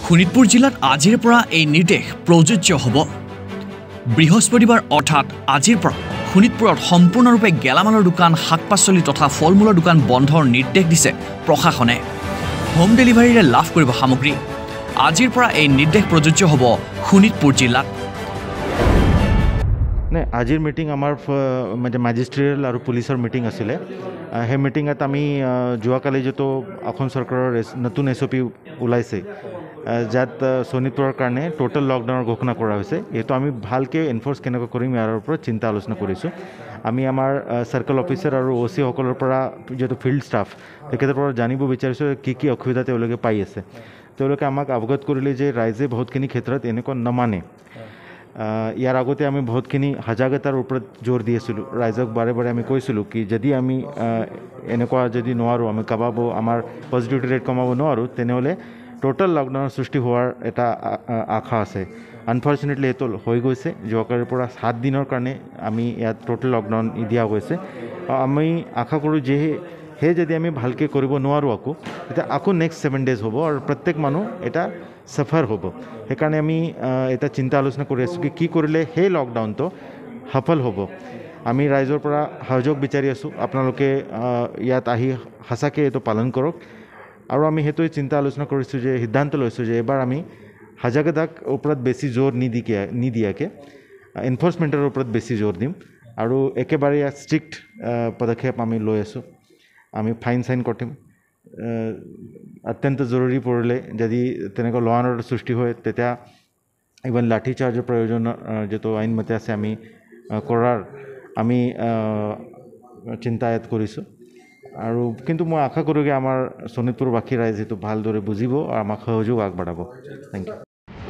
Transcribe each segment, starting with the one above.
শোণিতপুৰ জিলাত আজিৰ পৰা এই নিৰ্দেশ প্ৰযোজ্য হ'ব। বৃহস্পতিবাৰ অৰ্থাৎ আজিৰ পৰা শোণিতপুৰত সম্পূৰ্ণৰূপে গেলামালৰ দোকান, শাক-পাচলি তথা ফল-মূলৰ দোকান বন্ধৰ নিৰ্দেশ দিছে প্ৰশাসনে। হোম ডেলিভাৰীৰে লাভ কৰিব সামগ্ৰী। আজিৰ পৰা এই নিৰ্দেশ প্ৰযোজ্য হ'ব শোণিতপুৰ জিলাত। আজিৰ মিটিং আমাৰ মানে মেজিষ্ট্ৰিয়েল আৰু পুলিচৰ মিটিং আছিলে। সেই মিটিঙত আমি যোৱাকালি যিটো অসম চৰকাৰৰ নতুন SOP ওলাইছে, যাত শোণিতপুৰৰ কাৰণে টোটেল লকডাউনৰ ঘোষণা কৰা হৈছে, এইটো আমি ভালকৈ এনফৰ্চ কেনেকৈ কৰিম ইয়াৰ ওপৰত চিন্তা আলোচনা কৰিছোঁ। আমি আমাৰ চাৰ্কল অফিচাৰ আৰু OC সকলৰ পৰা যিটো ফিল্ড ষ্টাফ তেখেতৰ পৰা জানিব বিচাৰিছোঁ কি অসুবিধা তেওঁলোকে পাই আছে। তেওঁলোকে আমাক অৱগত কৰিলে যে ৰাইজে বহুতখিনি ক্ষেত্ৰত এনেকুৱা নামানে। ইয়াৰ আগতে আমি বহুতখিনি সজাগতাৰ ওপৰত জোৰ দি আছিলোঁ। ৰাইজক বাৰে বাৰে আমি কৈছিলোঁ কি যদি আমি এনেকুৱা যদি নোৱাৰোঁ, আমি আমাৰ পজিটিভিটি ৰেট কমাব নোৱাৰোঁ, তেনেহ'লে টোটেল লকডাউনৰ সৃষ্টি হোৱাৰ এটা আশা আছে। আনফৰ্চুনেটলি এইটো হৈ গৈছে। যোৱাকালিৰ পৰা 7 দিনৰ কাৰণে আমি ইয়াত টোটেল লকডাউন দিয়া গৈছে। আমি আশা কৰোঁ যে সেই যদি আমি ভালকৈ কৰিব নোৱাৰোঁ তেতিয়া আকৌ নেক্সট 7 ডেজ হ'ব আৰু প্ৰত্যেক মানুহ এটা সফৰ হ'ব। সেইকাৰণে আমি এটা চিন্তা আলোচনা কৰি আছোঁ কি কৰিলে সেই লকডাউনটো সফল হ'ব। আমি ৰাইজৰ পৰা সহযোগ বিচাৰি আছোঁ, আপোনালোকে ইয়াত আহি সঁচাকৈ এইটো পালন কৰক। আৰু আমি সেইটোৱে চিন্তা আলোচনা কৰিছোঁ যে সিদ্ধান্ত লৈছোঁ যে এবাৰ আমি সজাগতাৰ ওপৰত বেছি জোৰ নিদিয়াকৈ এনফৰ্চমেণ্টৰ ওপৰত বেছি জোৰ দিম আৰু একেবাৰে ইয়াত ষ্ট্ৰিক্ট পদক্ষেপ আমি লৈ আছোঁ। আমি ফাইন কটিম। অত্যন্ত জৰুৰী পৰিলে যদি তেনেকুৱা ল এণ্ড অৰ্ডাৰ সৃষ্টি হয় তেতিয়া ইভেন লাঠি চাৰ্জৰ প্ৰয়োজন যিটো আইনমতে আছে আমি কৰাৰ আমি চিন্তা ইয়াত কৰিছোঁ। আৰু কিন্তু মই আশা কৰোঁগৈ আমাৰ শোণিতপুৰবাসী ৰাইজে এইটো ভালদৰে বুজিব আৰু আমাক সহযোগ আগবঢ়াব। Thank you.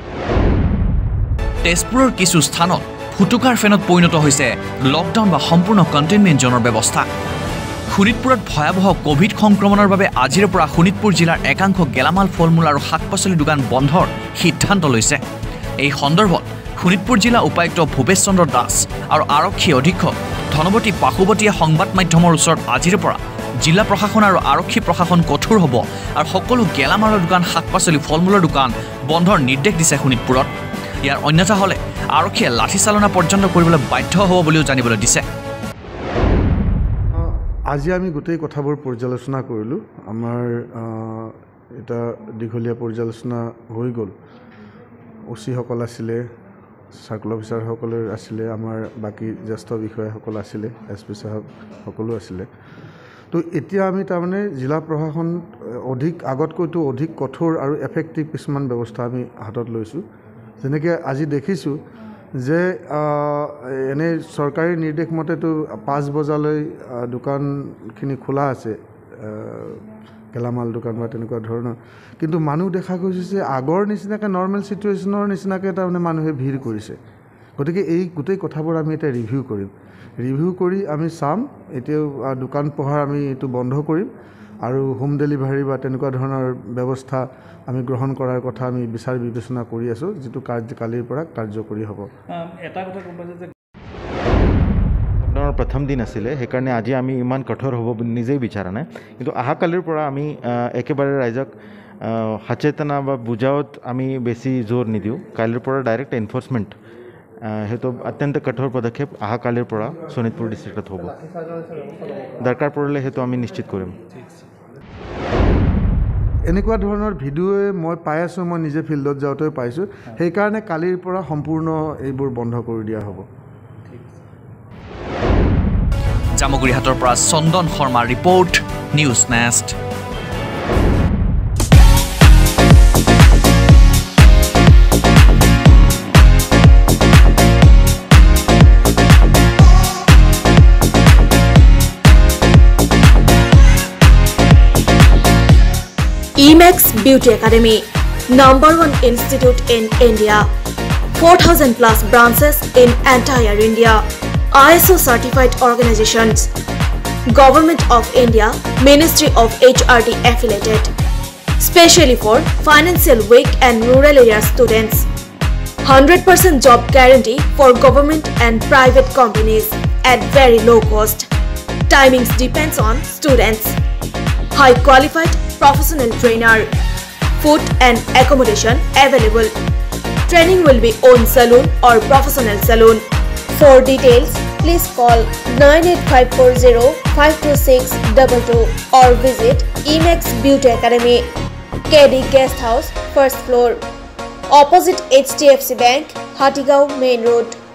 তেজপুৰৰ কিছু স্থানত ফুটুকাৰ ফেনত পৰিণত হৈছে লকডাউন বা সম্পূৰ্ণ কণ্টেইনমেণ্ট জ'নৰ ব্যৱস্থা। শোণিতপুৰত ভয়াৱহ কোভিড সংক্ৰমণৰ বাবে আজিৰ পৰা শোণিতপুৰ জিলাৰ একাংশ গেলামাল, ফল-মূল আৰু শাক-পাচলি দোকান বন্ধৰ সিদ্ধান্ত লৈছে। এই সন্দৰ্ভত শোণিতপুৰ জিলা উপায়ুক্ত ভূপেশ চন্দ্ৰ দাস আৰু আৰক্ষী অধীক্ষক ধনৱতী পাশুৱতীয়ে সংবাদ মাধ্যমৰ ওচৰত আজিৰ পৰা জিলা প্ৰশাসন আৰু আৰক্ষী প্ৰশাসন কঠোৰ হ'ব আৰু সকলো গেলামালৰ দোকান, শাক-পাচলি, ফল-মূলৰ দোকান বন্ধৰ নিৰ্দেশ দিছে শোণিতপুৰত। ইয়াৰ অন্যথা হ'লে আৰক্ষীয়ে লাঠিচালনা পৰ্যন্ত কৰিবলৈ বাধ্য হ'ব বুলিও জানিবলৈ দিছে। আজি আমি গোটেই কথাবোৰ পৰ্যালোচনা কৰিলোঁ। আমাৰ এটা দীঘলীয়া পৰ্যালোচনা হৈ গ'ল। OC-সকল আছিলে, চাৰ্কল অফিচাৰসকলে আছিলে, আমাৰ বাকী জ্যেষ্ঠ বিষয়াসকল আছিলে, SP সাহেব সকলো আছিলে। তো এতিয়া আমি তাৰমানে জিলা প্ৰশাসন আগতকৈতো অধিক কঠোৰ আৰু এফেক্টিভ কিছুমান ব্যৱস্থা আমি হাতত লৈছোঁ। যেনেকৈ আজি দেখিছোঁ যে এনেই চৰকাৰী নিৰ্দেশ মতেতো 5 বজালৈ দোকানখিনি খোলা আছে, গেলামাল দোকান বা তেনেকুৱা ধৰণৰ। কিন্তু মানুহ দেখা গৈছে যে আগৰ নিচিনাকৈ নৰ্মেল চিটুৱেশ্যনৰ নিচিনাকৈ তাৰমানে মানুহে ভিৰ কৰিছে। গতিকে এই গোটেই কথাবোৰ আমি এতিয়া ৰিভিউ কৰিম। ৰিভিউ কৰি আমি চাম এতিয়াও দোকান পোহাৰ আমি এইটো বন্ধ কৰিম আৰু হোম ডেলিভাৰী বা তেনেকুৱা ধৰণৰ ব্যৱস্থা আমি গ্ৰহণ কৰাৰ কথা আমি বিচাৰ বিবেচনা কৰি আছোঁ, যিটো কালিৰ পৰা কাৰ্যকৰী হ'ব। এটা কথা ক'ব যে লকডাউনৰ প্ৰথম দিন আছিলে, সেইকাৰণে আজি আমি ইমান কঠোৰ হ'ব বুলি নিজেই বিচৰা নাই। কিন্তু অহাকালিৰ পৰা আমি একেবাৰে ৰাইজক সচেতনা বা বুজাওত আমি বেছি জোৰ নিদিওঁ। কালিৰ পৰা ডাইৰেক্ট এনফৰ্চমেণ্ট সেইটো অত্যন্ত কঠোৰ পদক্ষেপ অহাকালিৰ পৰা শোণিতপুৰ ডিষ্ট্ৰিক্টত হ'ব। দৰকাৰ পৰিলে সেইটো আমি নিশ্চিত কৰিম। এনেকুৱা ধৰণৰ ভিডিঅ'ই মই পাই আছোঁ, মই নিজে ফিল্ডত যাওঁতেও পাইছোঁ। সেইকাৰণে কালিৰ পৰা সম্পূৰ্ণ এইবোৰ বন্ধ কৰি দিয়া হ'ব। জামুগুৰিহাটৰ পৰা চন্দন শৰ্মাৰ report, news nest. Emax Beauty Academy, #1 institute in India, 4,000 plus branches in entire India, ISO certified organizations, Government of India, Ministry of HRD affiliated, specially for financial weak and rural area students, 100% job guarantee for government and private companies at very low cost. Timings depends on students. High qualified professional trainer. food and accommodation available. Training will be on saloon or professional saloon. For details, please call 98540-52622 or visit Emax Beauty Academy, KD Guest House, first floor, opposite HDFC Bank, Hatigao Main Road.